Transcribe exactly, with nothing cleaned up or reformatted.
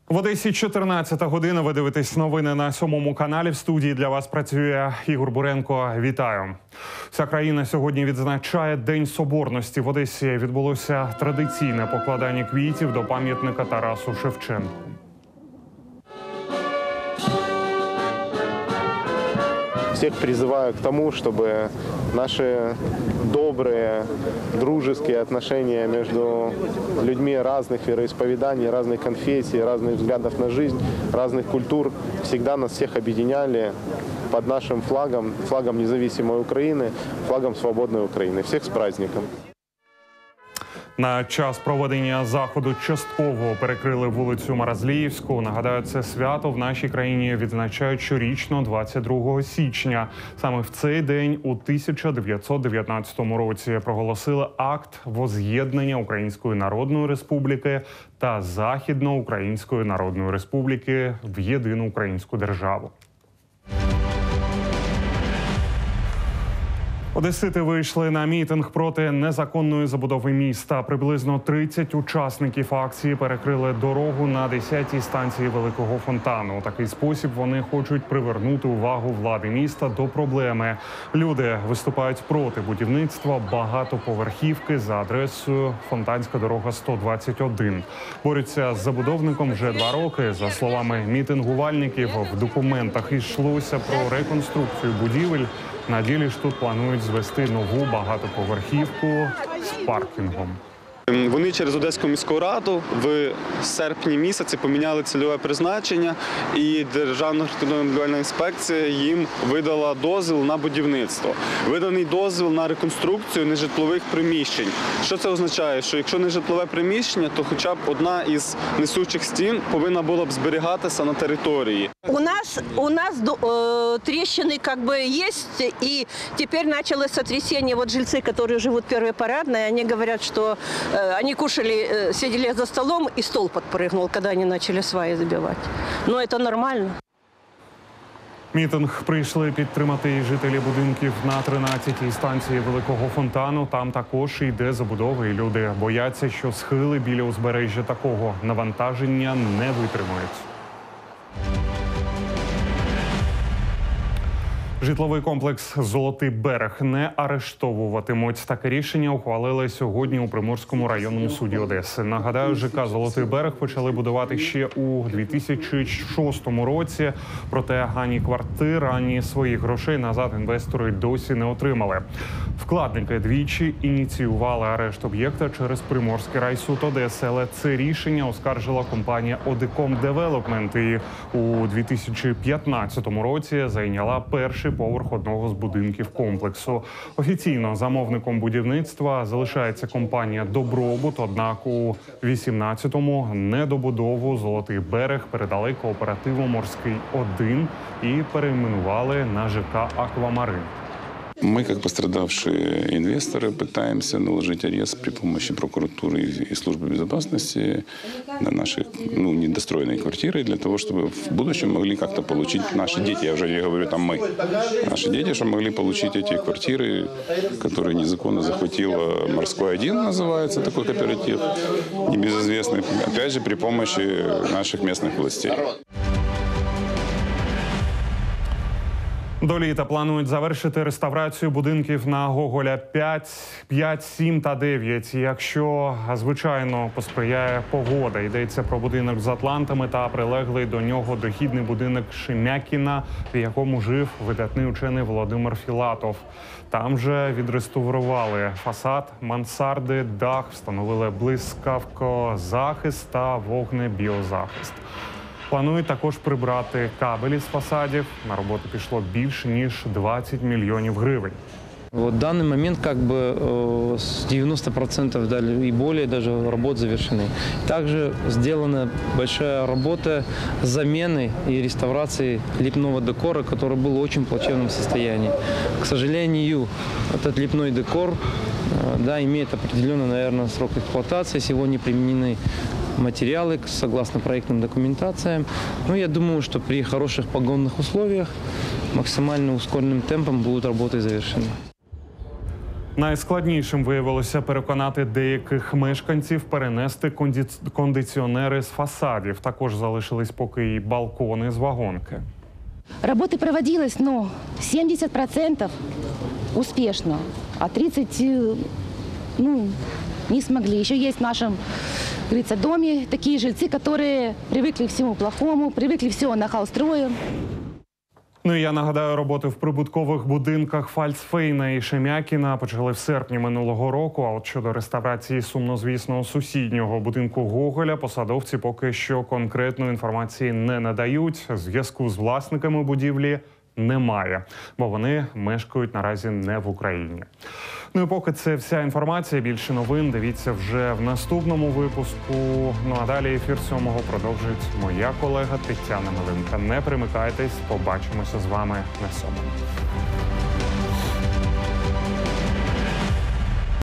В Одесі чотирнадцята година. Ви дивитесь новини на сьомому каналі. В студії для вас працює Ігор Буренко. Вітаю. Вся країна сьогодні відзначає День Соборності. В Одесі відбулося традиційне покладання квітів до пам'ятника Тарасу Шевченку. Всех призываю к тому, чтобы наши добрые, дружеские отношения между людьми разных вероисповеданий, разных конфессий, разных взглядов на жизнь, разных культур всегда нас всех объединяли под нашим флагом, флагом независимой Украины, флагом свободной Украины. Всех с праздником! На час проведення заходу частково перекрили вулицю Маразліївську. Нагадаю, це свято в нашій країні відзначають щорічно двадцять другого січня. Саме в цей день у тисяча дев'ятсот дев'ятнадцятому році проголосили акт возз'єднання Української Народної Республіки та Західноукраїнської Народної Республіки в єдину українську державу. Одесити вийшли на мітинг проти незаконної забудови міста. Приблизно тридцять учасників акції перекрили дорогу на десятій станції Великого Фонтану. У такий спосіб вони хочуть привернути увагу влади міста до проблеми. Люди виступають проти будівництва багатоповерхівки за адресою Фонтанська дорога сто двадцять один. Борються з забудовником вже два роки. За словами мітингувальників, в документах йшлося про реконструкцію будівель. На ділі ж тут планують звести нову багатоповерхівку з паркінгом. Вони через Одеську міську раду в серпні місяці поміняли цільове призначення, і Державна архітектурно-будівельна інспекція їм видала дозвіл на будівництво. Виданий дозвіл на реконструкцію нежитлових приміщень. Що це означає? Що якщо не житлове приміщення, то хоча б одна із несучих стін повинна була б зберігатися на території. У нас, у нас э, трещины как бы есть, и теперь началось сотрясение. Вот жильцы, которые живут в Первой Парадной, они говорят, что э, они кушали, э, сидели за столом, и стол подпрыгнул, когда они начали сваи забивать. Но это нормально. Мітинг прийшли підтримати і жителі будинків на тринадцятій станції Великого Фонтану. Там також йде забудова, і люди бояться, що схили біля узбережжя такого навантаження не витримають. Житловий комплекс «Золотий берег» не арештовуватимуть. Таке рішення ухвалили сьогодні у Приморському районному суді Одеси. Нагадаю, ЖК «Золотий берег» почали будувати ще у дві тисячі шостому році. Проте ані квартир, ані своїх грошей назад інвестори досі не отримали. Вкладники двічі ініціювали арешт об'єкта через Приморський райсуд Одеси. Але це рішення оскаржила компанія «Одеком Девелопмент» і у дві тисячі п'ятнадцятому році зайняла перший поверх одного з будинків комплексу. Офіційно замовником будівництва залишається компанія «Добробут», однак у вісімнадцятому недобудову «Золотий берег» передали кооперативу «Морський один» і перейменували на ЖК «Аквамарин». Мы, как пострадавшие инвесторы, пытаемся наложить арест при помощи прокуратуры и службы безопасности на наши ну, недостроенные квартиры, для того, чтобы в будущем могли как-то получить наши дети, я уже не говорю там мы, наши дети, чтобы могли получить эти квартиры, которые незаконно захватила «Морской один», называется такой кооператив, небезызвестный, опять же, при помощи наших местных властей. До літа планують завершити реставрацію будинків на Гоголя п'ять, сім та дев'ять. Якщо, звичайно, посприяє погода. Йдеться про будинок з атлантами та прилеглий до нього дохідний будинок Шемякіна, в якому жив видатний учений Володимир Філатов. Там же відреставрували фасад, мансарди, дах, встановили блискавкозахист та вогнебіозахист. Планують також прибрати кабелі з фасадів. На роботу пішло більше, ніж двадцять мільйонів гривень. В данный момент как бы с девяноста процентов и более даже работ завершены. Также сделана большая работа замены и реставрации лепного декора, который был в очень плачевном состоянии. К сожалению, этот лепной декор да, имеет определенный, наверное, срок эксплуатации. Сегодня применены материалы согласно проектным документациям. Но я думаю, что при хороших погодных условиях максимально ускоренным темпом будут работы завершены. Найскладнішим виявилося переконати деяких мешканців перенести конді- кондиціонери з фасадів. Також залишились поки й балкони з вагонки. Работы проводилось, но семьдесят процентов успешно, а тридцать процентов ну, не смогли. Еще есть в нашем, как говорится, доме такие жильцы, которые привыкли к всему плохому, привыкли все нахалстрою. Ну і я нагадаю, роботи в прибуткових будинках Фальцфейна і Шемякіна почали в серпні минулого року. А от щодо реставрації сумнозвісного сусіднього будинку Гоголя, посадовці поки що конкретної інформації не надають. Зв'язку з власниками будівлі немає, бо вони мешкають наразі не в Україні. Ну і поки це вся інформація. Більше новин дивіться вже в наступному випуску. Ну а далі ефір сьомого продовжить моя колега Тетяна Милинка. Не примикайтесь, побачимося з вами на сьомому.